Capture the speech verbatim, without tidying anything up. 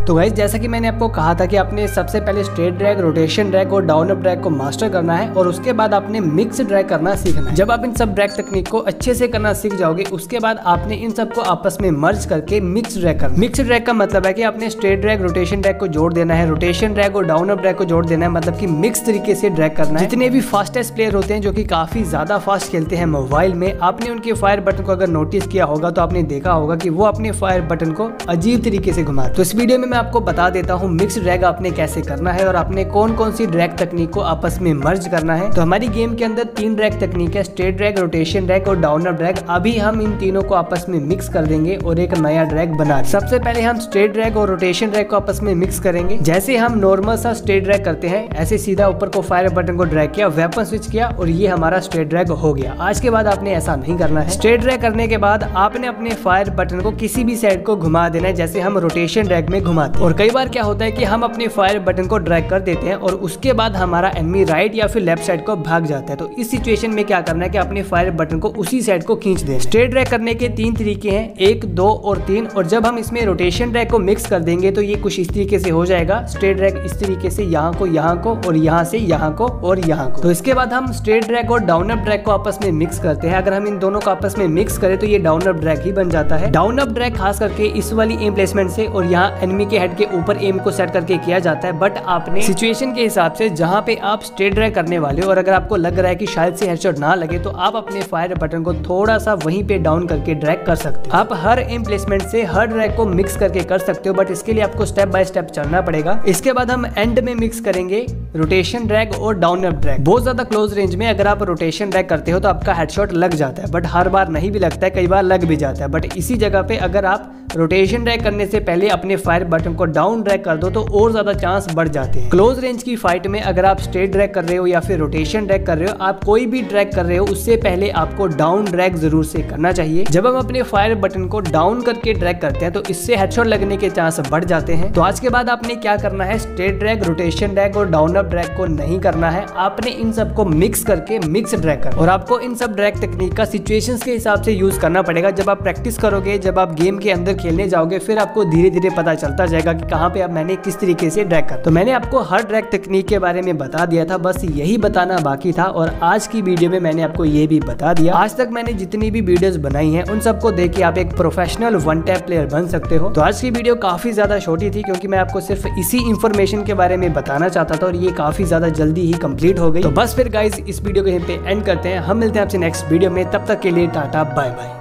तो गाइस जैसा कि मैंने आपको कहा था कि आपने सबसे पहले स्ट्रेट ड्रैग, रोटेशन ड्रैग और डाउन अप ड्रैग को मास्टर करना है और उसके बाद आपने मिक्स ड्रैग करना सीखना है। जब आप इन सब ड्रैग तकनीक को अच्छे से करना सीख जाओगे उसके बाद आपने इन सबको आपस में मर्ज करके मिक्स ड्रैग करना। मिक्स ड्रैग का मतलब है कि आपने स्ट्रेट ड्रैग, रोटेशन ड्रैग को जोड़ देना है, रोटेशन ड्रैग और डाउन अप ड्रैग को जोड़ देना है, मतलब कि मिक्स तरीके से ड्रैग करना है। जितने भी फास्टेस्ट प्लेयर होते हैं जो कि काफी ज्यादा फास्ट खेलते हैं मोबाइल में, आपने उनके फायर बटन को अगर नोटिस किया होगा तो आपने देखा होगा कि वो अपने फायर बटन को अजीब तरीके से घुमाते। तो इस वीडियो में मैं आपको बता देता हूँ मिक्स ड्रैग आपने कैसे करना है और आपने कौन कौन सी ड्रैग तकनीक को आपस में मर्ज करना है। तो हमारी गेम के अंदर तीन ड्रैग तकनीक है, स्ट्रेट ड्रैग, रोटेशन ड्रैग और डाउन अप ड्रैग। अभी हम इन तीनों को आपस में मिक्स कर देंगे और एक नया ड्रैग बना। सबसे पहले हम स्ट्रेट ड्रैग और रोटेशन ड्रैग को आपस में मिक्स करेंगे। जैसे हम नॉर्मल सा स्ट्रेट ड्रैग करते हैं ऐसे सीधा ऊपर को फायर बटन को ड्रैग किया, वेपन स्विच किया और ये हमारा स्ट्रेट ड्रैग हो गया। आज के बाद आपने ऐसा नहीं करना है। स्ट्रेट ड्रैग करने के बाद आपने अपने फायर बटन को किसी भी साइड को घुमा देना है जैसे हम रोटेशन ड्रैग में घुमाते हैं। और कई बार क्या होता है कि हम अपने फायर बटन को ड्रैग कर देते हैं और उसके बाद हमारा एनिमी राइट या फिर लेफ्ट साइड को भाग जाता है। तो इस सिचुएशन में क्या करना है कि अपने फायर बटन को उसी साइड को खींच दें। स्ट्रेट ड्रैग करने के तीन तरीके हैं, एक, दो और तीन। और जब हम इसमें रोटेशन ड्रैग को मिक्स कर देंगे तो ये कुछ इस तरीके से हो जाएगा। स्ट्रेट ड्रैग इस तरीके से यहाँ को यहाँ को और यहाँ से यहाँ को और यहाँ को। तो इसके बाद हम स्ट्रेट ड्रैग और डाउन अप ड्रैग को आपस में मिक्स करते हैं। अगर हम इन दोनों को आपस में मिक्स करें तो ये डाउन अप ड्रैग ही बन जाता है। डाउन अप ड्रैग खास करके इस वाली एम प्लेसमेंट से और यहाँ एनिमी के हेड के ऊपर एम को सेट करके किया जाता है। बट आपने सिचुएशन के हिसाब से जहाँ पे आप स्ट्रेट ड्रैग करने वाले हो और अगर आपको लग रहा है कि शायद से हेडशॉट ना लगे तो आप अपने फायर बटन को थोड़ा सा वहीं पे डाउन करके ड्रैग कर सकते हो। आप हर एम प्लेसमेंट से हर ड्रैग को मिक्स करके कर सकते हो, बट इसके लिए आपको स्टेप बाय स्टेप चलना पड़ेगा। इसके बाद हम एंड में मिक्स करेंगे रोटेशन ड्रैग और डाउन अप ड्रैग। बहुत ज्यादा क्लोज रेंज में अगर आप रोटेशन ड्रैग करते हो तो आपका हेडशॉट लग जाता है, बट हर बार नहीं भी लगता है, कई बार लग भी जाता है। बट इसी जगह पे अगर आप रोटेशन ड्रैग करने से पहले अपने फायर बटन को डाउन ड्रैग कर दो तो और ज्यादा चांस बढ़ जाते हैं। क्लोज रेंज की फाइट में अगर आप स्ट्रेट ड्रैग कर रहे हो या फिर रोटेशन ड्रैग कर रहे हो, आप कोई भी ड्रैग कर रहे हो उससे पहले आपको डाउन ड्रैग जरूर से करना चाहिए। जब हम अपने फायर बटन को डाउन करके ड्रैग करते हैं तो इससे हेडशॉट लगने के चांस बढ़ जाते हैं। तो आज के बाद आपने क्या करना है, स्ट्रेट ड्रैग, रोटेशन ड्रैग और डाउन अप ड्रैग को नहीं करना है। आपने इन सबको मिक्स करके मिक्स ड्रैग करना और आपको इन सब ड्रैग तकनीक का सिचुएशंस के हिसाब से यूज करना पड़ेगा। जब आप प्रैक्टिस करोगे, जब आप गेम के अंदर खेलने जाओगे, फिर आपको धीरे धीरे पता चलता जाएगा कि कहाँ पे अब मैंने किस तरीके से ड्रैग कर। तो मैंने आपको हर ड्रैग तकनीक के बारे में बता दिया था, बस यही बताना बाकी था और आज की वीडियो में मैंने आपको ये भी बता दिया। आज तक मैंने जितनी भी वीडियोस बनाई हैं उन सबको देख के आप एक प्रोफेशनल वन टैप प्लेयर बन सकते हो। तो आज की वीडियो काफी ज्यादा छोटी थी क्योंकि मैं आपको सिर्फ इसी इंफॉर्मेशन के बारे में बताना चाहता था और ये काफी ज्यादा जल्दी ही कंप्लीट हो गई। तो बस फिर गाइज इस वीडियो को यहीं पे एंड करते हैं। हम मिलते हैं आपसे नेक्स्ट वीडियो में, तब तक के लिए टाटा बाय बाय।